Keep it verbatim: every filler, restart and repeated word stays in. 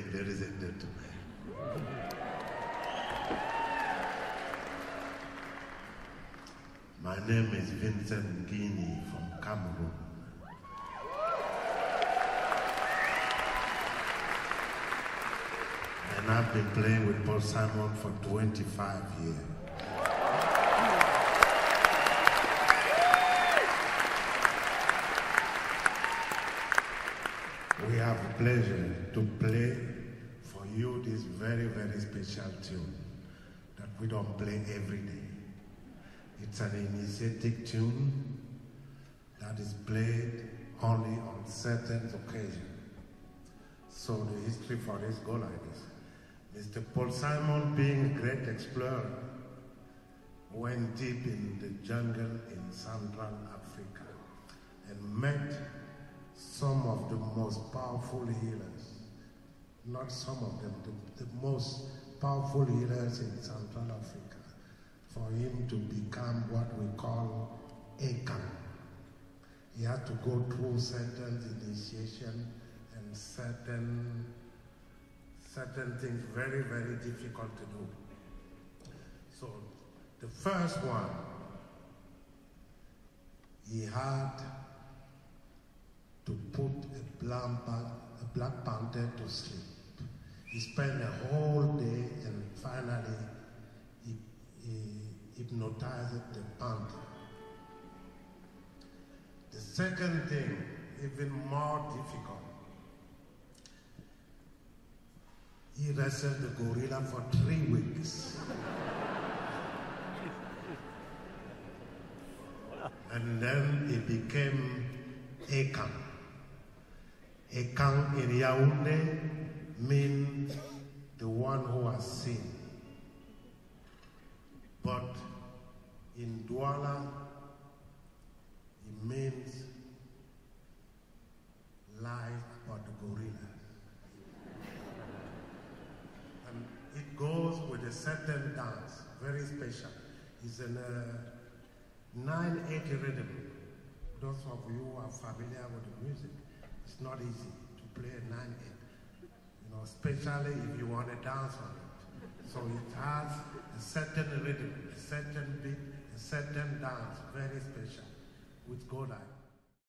ladies and gentlemen. My name is Vincent Guinea from Cameroon. And I've been playing with Paul Simon for twenty-five years. We have the pleasure to play for you this very, very special tune that we don't play every day. It's an initiatic tune that is played only on certain occasions. So the history for this go like this. Mister Paul Simon, being a great explorer, went deep in the jungle in Central Africa and met some of the most powerful healers. Not some of them, the, the most powerful healers in Central Africa, for him to become what we call Akan. He had to go through certain initiation and certain, certain things very, very difficult to do. So the first one, he had to put a black, a black panther to sleep. He spent a whole day and finally he, he hypnotized the panther. The second thing, even more difficult, he wrestled the gorilla for three weeks. And then he became Akan. Akan in Yaoundé means the one who has seen. But in Douala, it means life about the gorilla. And it goes with a certain dance, very special. It's in a nine eight rhythm. Those of you who are familiar with the music, it's not easy to play a nine eight, you know, especially if you want to dance on it. So it has a certain rhythm, a certain beat, a certain dance, very special, which go like